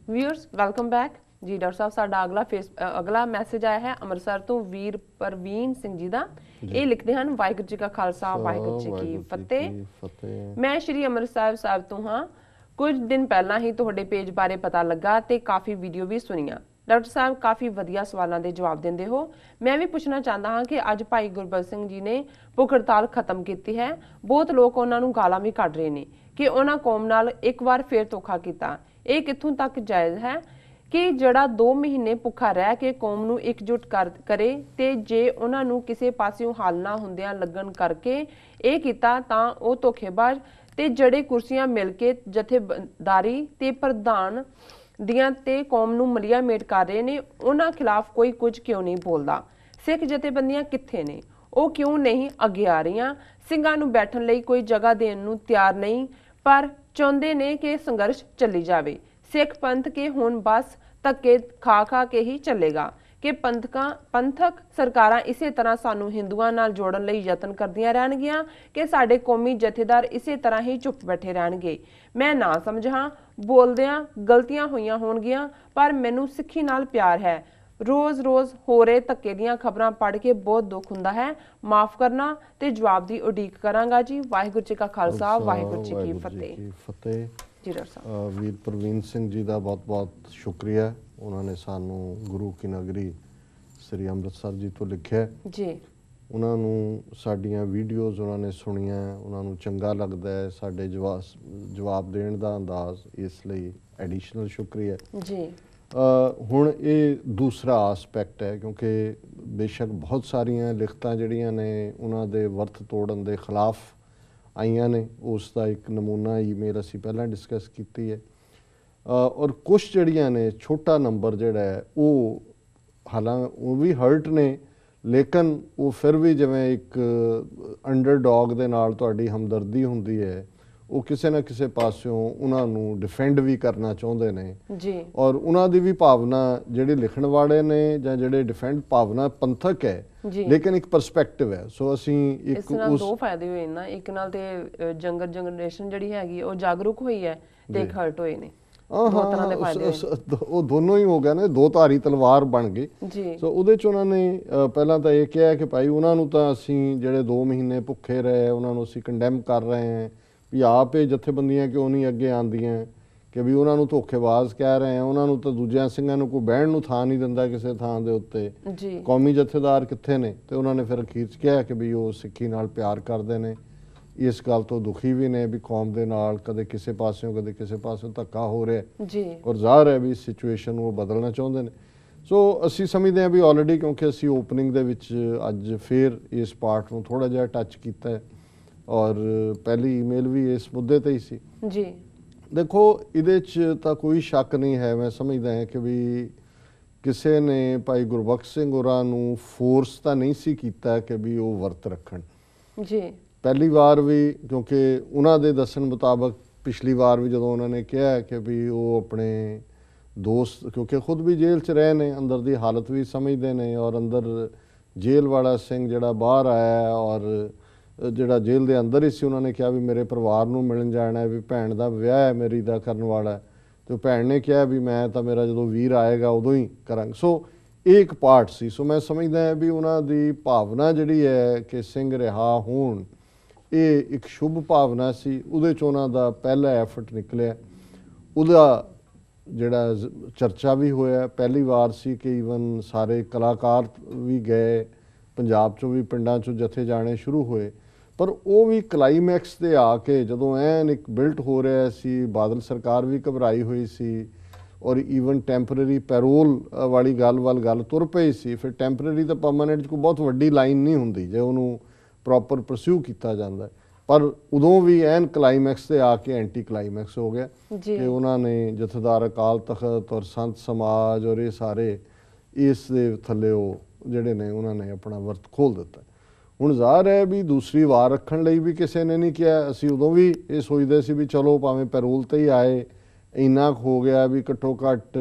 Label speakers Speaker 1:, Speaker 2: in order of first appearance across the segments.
Speaker 1: Viewers welcome back जी। Doctor साहब साडा अगला मैसेज आया है अमृतसर तो वीर परवीन सिंह जी का। ये लिखते हैं वाहिगुरू जी का खालसा वाहिगुरू जी की फतेह। मैं श्री अमृतसर साहब तो हाँ, कुछ दिन पहला ही तुहाडे पेज बारे पता लगा ते काफ़ी वीडियो भी सुनिया। डॉक्टर साहब काफ़ी वधिया सवालों के जवाब देंदे हो। मैं भी पूछना चाहता हाँ कि अज भाई गुरबख्श सिंह जी ने भुख हड़ताल खत्म की है। बहुत लोग उन्होंने गालां भी कढ़ रहे हैं कि उन्होंने कौम नाल एक बार फिर धोखा किया। ये कित्थों तक जायज़ है कि जड़ा 2 महीने भुखा रह के कौम नूं एकजुट करे ते जे उन्होंने किसी पासियों हल ना हुंदियां लगन करके ये किया तां ओह धोखेबाज ते जड़े कुर्सियां मिल के जथेदारी ते प्रधान दियां ते कौम नूं मलिया मेट कर रहे ने, उन्हां खिलाफ कोई कुछ क्यों नहीं बोलता? सिख जथेबंदियां कित्थे ने? ਉਹ क्यों नहीं अगे आ रही? ਸਿੰਘਾਂ ਨੂੰ बैठण लई कोई जगह देण नूं तैयार नहीं, पर चाहुंदे ने कि संघर्ष चली जावे। सिख पंथ के हुण बस धक्के खा के ही चलेगा कि पंथक सरकारां इसे तरह सानू हिंदुआं नाल जोड़न लई यतन करदियां रहणगीਆਂ कि साडे कौमी जथेदार इसे तरह ही चुप बैठे रहणगे। मैं ना समझां बोलदियां गलतियां होईयां होणगीਆਂ, पर मैनू सिੱਖੀ नाल प्यार है। रोज़ रोज़ हो रहे धक्के दियां खबरां पढ़ के बहुत दुख हुंदा है। माफ़ करना ते जवाब दी उडीक करांगा जी। वाहिगुरू जी का खालसा वाहिगुरू जी की फतेह। जी डॉक्टर साहब
Speaker 2: वीर परवीन सिंह जी का बहुत बहुत शुक्रिया। उन्होंने सानू गुरु की नगरी श्री अमृतसर जी तो लिखिया
Speaker 1: जी।
Speaker 2: उन्होंने साडियां वीडियोज़ उन्होंने सुनिया, उन्होंने चंगा लगता है साडे जवाब देने का अंदाज, इसलिए एडिशनल शुक्रिया
Speaker 1: जी।
Speaker 2: हुण ये दूसरा आसपैक्ट है क्योंकि बेशक बहुत सारिया लिखतां जिहड़ियां ने उन्हां दे वर्थ तोड़न दे खिलाफ आईयां ने, उसका एक नमूना ईमेल असी पहलां डिस्कस कीती है। और कुछ जिहड़ियां ने छोटा नंबर जिहड़ा है वो हालांकि वो भी हर्ट ने, लेकिन वो फिर भी जिवें एक अंडरडॉग दे नाल तुहाडी हमदर्दी हुंदी है, वो किसी ना किसी पासों उन्होंने डिफेंड भी करना चाहते हैं
Speaker 1: जी।
Speaker 2: और उन्होंने भी भावना जिहड़े लिखण वाले ने जां जिहड़े डिफेंड भावना पंथक है जी। लेकिन एक परसपैक्टिव है। सो असी एक उस
Speaker 1: दो फायदे हुए ना, एक नाल ते यंगर जनरेशन जिहड़ी हैगी वो जागरूक हुई है ते एक हर्ट होए ने।
Speaker 2: दोनों ही हो गया ने, दो धारी तलवार बन गई। सो उहदे च उन्होंने पहला तो यह कहा कि भाई उन्होंने तो असी जिहड़े 2 महीने भुखे रहे उन्होंने असी कंडैम कर रहे हैं भी आप ये जथेबंदियां क्यों नहीं अगे आंदियां कि भी उन्होंने धोखेबाज कह रहे हैं, उन्होंने तो दूजिया सिंघां नूं कोई बहण नूं थां नहीं दिंदा किसी थां दे उत्ते, कौमी जथेदार कित्थे ने? ते उन्होंने फिर अखीर च कहा कि भी वो सिक्खी नाल प्यार करते हैं, इस गल तो दुखी भी ने भी कौम दे नाल कदे किसी पासों कदे किसी पासों धक्का हो रहा है और ज़ाहिर है भी सिचुएशन वो बदलना चाहते हैं। सो असी समझते हैं भी ऑलरेडी क्योंकि असी ओपनिंग दे विच अज फिर इस पार्ट नूं थोड़ा जिहा टच किया है और पहली ईमेल भी इस मुद्दे ते ही सी
Speaker 1: जी।
Speaker 2: देखो इहदे च तां कोई शक नहीं है, मैं समझदा है कि भी किसी ने भाई गुरबख्श सिंह होरां नूं फोर्स तां नहीं सी कीता कि भी वो वर्त रखण
Speaker 1: जी।
Speaker 2: पहली बार भी क्योंकि उन्हां दे दस्सण मुताबक पिछली बार भी जदों उन्होंने कहा कि भी वो अपने दोस्त क्योंकि खुद भी जेल च रहे ने, अंदर दी हालत भी समझते हैं और अंदर जेल वाला सिंह जिहड़ा बाहर आया और जिहड़ा जेल के अंदर ही सी उन्होंने कहा भी मेरे परिवार नूं मिलण जाना है, भी भैन दा विआह है मेरी दा करन वाला है, तो भैन ने कहा भी मैं तो मेरा जो वीर आएगा उदों ही करांगा। सो एक पार्ट सी। सो मैं समझदा है भी उन्हां दी भावना जिहड़ी है कि सिंह रिहा होण ये एक शुभ भावना सी, उहदे च उन्हां दा पहला एफर्ट निकलिया, उहदा जिहड़ा चर्चा भी होया। पहली बार सी कि ईवन सारे कलाकार भी गए, पंजाब चों भी पिंडां चों जथे जाने शुरू होए, पर वो भी क्लाईमैक्स ते आके जदों एन एक बिल्ट हो रहा सी, बादल सरकार भी घबराई हुई सी और ईवन टैंपरेरी पैरोल वाली गल तुर पई सी। फिर टैंपरेरी तो परमानेंट कोई बहुत वड्डी लाइन नहीं हुंदी जे उहनूं प्रॉपर परस्यू किया जाता है, पर उदों भी एन क्लाईमैक्स से आके एंटी क्लाईमैक्स हो गया कि उन्होंने जथेदार अकाल तख्त और संत समाज और ये सारे इस दे थल्ले जिहड़े ने उन्होंने अपना वर्त खोल दिता। हुण ज़ाहिर है भी दूसरी वार रखण लई भी किसी ने नहीं किया। असी उदों भी ये सोचते सी भी चलो भावें पैरोल ते ही आए, इन्ना हो गया भी घट्टो घट्ट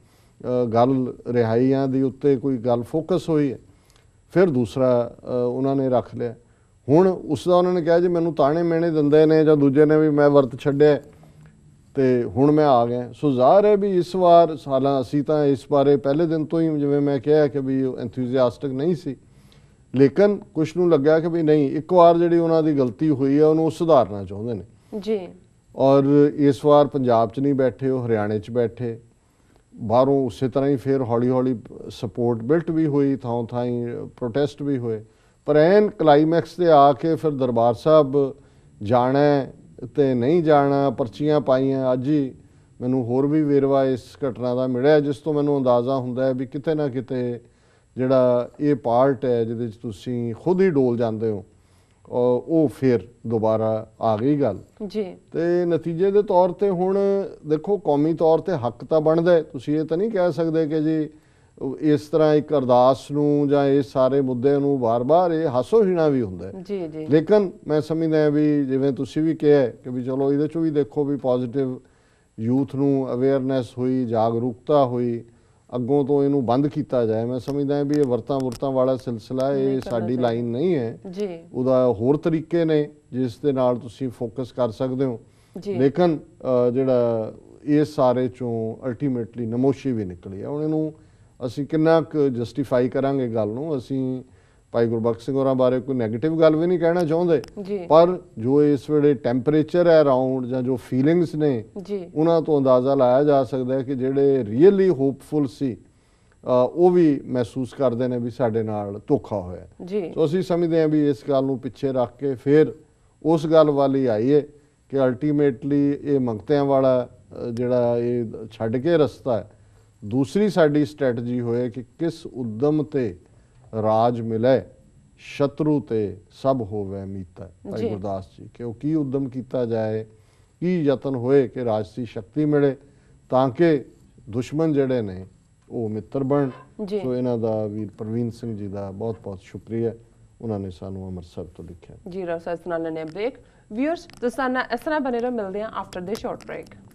Speaker 2: गल रिहाइयां दी उत्ते कोई गल फोकस हुई है। फिर दूसरा उन्होंने रख लिया। हुण उसका उन्होंने कहा जी मैनूं ताने मेहने दिंदे ने जां दूजे ने भी मैं वर्त छड्डिया, ਤੇ ਹੁਣ ਮੈਂ ਆ ਗਿਆ। ਸੋ ਜ਼ਾਹਰ ਹੈ ਵੀ ਇਸ ਵਾਰ ਸਾਲਾਂ ਅਸੀਂ ਤਾਂ ਇਸ ਬਾਰੇ ਪਹਿਲੇ ਦਿਨ ਤੋਂ ਹੀ ਜਿਵੇਂ ਮੈਂ ਕਿਹਾ ਕਿ ਵੀ ਐਂਥੂਸੀਆਸਟਿਕ ਨਹੀਂ ਸੀ, ਲੇਕਿਨ ਕੁਛ ਨੂੰ ਲੱਗਿਆ ਕਿ ਵੀ ਨਹੀਂ, ਇੱਕ ਵਾਰ ਜਿਹੜੀ ਉਹਨਾਂ ਦੀ ਗਲਤੀ ਹੋਈ ਹੈ ਉਹਨੂੰ ਸੁਧਾਰਨਾ ਚਾਹੁੰਦੇ ਨੇ
Speaker 1: ਜੀ।
Speaker 2: ਔਰ ਇਸ ਵਾਰ ਪੰਜਾਬ 'ਚ ਨਹੀਂ ਬੈਠੇ, ਉਹ ਹਰਿਆਣੇ 'ਚ ਬੈਠੇ, ਬਾਹਰੋਂ ਉਸੇ ਤਰ੍ਹਾਂ ਹੀ ਫਿਰ ਹੌਲੀ ਹੌਲੀ ਸਪੋਰਟ ਬਿਲਟ ਵੀ ਹੋਈ, ਥਾਂ ਥਾਂ ਪ੍ਰੋਟੈਸਟ ਵੀ ਹੋਏ, ਪਰ ਐਨ ਕਲਾਈਮੈਕਸ 'ਤੇ ਆ ਕੇ ਫਿਰ ਦਰਬਾਰ ਸਾਹਿਬ ਜਾਣਾ ਤੇ ਨਹੀਂ ਜਾਣਾ, ਪਰਚੀਆਂ ਪਾਈਆਂ। ਅੱਜ ਹੀ ਮੈਨੂੰ ਹੋਰ ਵੀ ਵੇਰਵਾ ਇਸ ਘਟਨਾ ਦਾ ਮਿਲਿਆ, ਜਿਸ ਤੋਂ ਮੈਨੂੰ ਅੰਦਾਜ਼ਾ ਹੁੰਦਾ ਹੈ ਵੀ ਕਿਤੇ ਨਾ ਕਿਤੇ ਜਿਹੜਾ ਇਹ ਪਾਰਟ ਹੈ ਜਿਹਦੇ 'ਚ ਤੁਸੀਂ ਖੁਦ ਹੀ ਡੋਲ ਜਾਂਦੇ ਹੋ, ਉਹ ਫਿਰ ਦੁਬਾਰਾ ਆ ਗਈ ਗੱਲ
Speaker 1: ਜੀ।
Speaker 2: ਤੇ ਨਤੀਜੇ ਦੇ ਤੌਰ ਤੇ ਹੁਣ ਦੇਖੋ, ਕੌਮੀ ਤੌਰ ਤੇ ਹੱਕ ਤਾਂ ਬਣਦਾ ਹੈ। ਤੁਸੀਂ ਇਹ ਤਾਂ ਨਹੀਂ ਕਹਿ ਸਕਦੇ ਕਿ ਜੀ ਇਸ ਤਰ੍ਹਾਂ ਇੱਕ ਅਰਦਾਸ ਨੂੰ ਜਾਂ ਇਸ ਸਾਰੇ ਮੁੱਦੇ ਨੂੰ ਵਾਰ-ਵਾਰ, ਇਹ ਹਾਸੋਹੀਣਾ ਵੀ ਹੁੰਦਾ ਹੈ।
Speaker 1: ਜੀ ਜੀ।
Speaker 2: ਲੇਕਿਨ ਮੈਂ ਸਮਝਦਾ ਵੀ ਜਿਵੇਂ ਤੁਸੀਂ ਵੀ ਕਿਹਾ ਕਿ ਵੀ ਚਲੋ ਇਹਦੇ 'ਚੋਂ ਵੀ ਦੇਖੋ ਵੀ ਪੋਜ਼ਿਟਿਵ ਯੂਥ ਨੂੰ ਅਵੇਅਰਨੈਸ ਹੋਈ, ਜਾਗਰੂਕਤਾ ਹੋਈ, ਅੱਗੋਂ ਤੋਂ ਇਹਨੂੰ ਬੰਦ ਕੀਤਾ ਜਾਏ। ਮੈਂ ਸਮਝਦਾ ਵੀ ਇਹ ਵਰਤਾਂ ਵਾਲਾ ਸਿਲਸਿਲਾ, ਇਹ ਸਾਡੀ ਲਾਈਨ ਨਹੀਂ ਹੈ
Speaker 1: ਜੀ।
Speaker 2: ਉਹਦਾ ਹੋਰ ਤਰੀਕੇ ਨੇ ਜਿਸ ਦੇ ਨਾਲ ਤੁਸੀਂ ਫੋਕਸ ਕਰ ਸਕਦੇ ਹੋ। ਲੇਕਿਨ ਜਿਹੜਾ ਇਸ ਸਾਰੇ ਚੋਂ ਅਲਟੀਮੇਟਲੀ ਨਮੋਸ਼ੀ ਵੀ ਨਿਕਲੀ ਹੈ। ਹੁਣ ਇਹਨੂੰ ਅਸੀਂ ਕਿੰਨਾ ਕੁ ਜਸਟੀਫਾਈ ਕਰਾਂਗੇ ਗੱਲ ਨੂੰ। ਅਸੀਂ ਭਾਈ ਗੁਰਬਖਸ਼ ਸਿੰਘ ਹੋਰਾਂ ਬਾਰੇ ਕੋਈ ਨੈਗੇਟਿਵ ਗੱਲ ਵੀ ਨਹੀਂ ਕਹਿਣਾ ਚਾਹੁੰਦੇ, ਪਰ ਜੋ ਇਸ ਵੇਲੇ ਟੈਂਪਰੇਚਰ ਹੈ ਅਰਾਊਂਡ, ਜਾਂ ਜੋ ਫੀਲਿੰਗਸ ਨੇ, ਉਹਨਾਂ ਤੋਂ ਅੰਦਾਜ਼ਾ ਲਾਇਆ ਜਾ ਸਕਦਾ ਹੈ ਕਿ ਜਿਹੜੇ ਰੀਅਲੀ ਹੋਪਫੁਲ ਸੀ ਉਹ ਵੀ ਮਹਿਸੂਸ ਕਰਦੇ ਨੇ ਵੀ ਸਾਡੇ ਨਾਲ ਧੋਖਾ ਹੋਇਆ। ਸੋ ਅਸੀਂ ਸਮਝਦੇ ਹਾਂ ਵੀ ਇਸ ਗੱਲ ਨੂੰ ਪਿੱਛੇ ਰੱਖ ਕੇ ਫਿਰ ਉਸ ਗੱਲ ਵੱਲ ਹੀ ਆਈਏ ਕਿ ਅਲਟੀਮੇਟਲੀ ਇਹ ਮੰਗਤਿਆਂ ਵਾਲਾ ਜਿਹੜਾ ਇਹ ਛੱਡ ਕੇ ਰਸਤਾ ਹੈ, ਦੂਸਰੀ ਸਾਡੀ ਸਟ੍ਰੈਟਜੀ ਹੋਏ ਕਿ ਕਿਸ ਉਦਮ ਤੇ ਰਾਜ ਮਿਲੇ, ਸ਼ਤਰੂ ਤੇ ਸਭ ਹੋਵੇ ਮੀਤਾ। ਭਾਈ ਗੁਰਦਾਸ ਜੀ ਕਿ ਉਹ ਕੀ ਉਦਮ ਕੀਤਾ ਜਾਏ, ਕੀ ਯਤਨ ਹੋਏ ਕਿ ਰਾਜਸੀ ਸ਼ਕਤੀ ਮਿਲੇ ਤਾਂ ਕਿ ਦੁਸ਼ਮਣ ਜਿਹੜੇ ਨੇ ਉਹ ਮਿੱਤਰ ਬਣ। ਸੋ ਇਹਨਾਂ ਦਾ ਵੀਰ ਪ੍ਰਵੀਨ ਸਿੰਘ ਜੀ ਦਾ ਬਹੁਤ ਬਹੁਤ ਸ਼ੁਕਰੀਆ, ਉਹਨਾਂ ਨੇ ਸਾਨੂੰ ਅੰਮ੍ਰਿਤਸਰ ਤੋਂ ਲਿਖਿਆ।
Speaker 1: ਜੀ ਰਸਾ ਇਸ ਨਾਲ ਲੈਣੇ ਬ੍ਰੇਕ। ਵਿਊਅਰਸ ਤੁਸੀਂ ਨਾਲ ਇਸ ਤਰ੍ਹਾਂ ਬਣੇ ਰਹੋ, ਮਿਲਦੇ ਹਾਂ ਆਫਟਰ ਦੇ ਸ਼ਾਰਟ ਬ੍ਰੇਕ।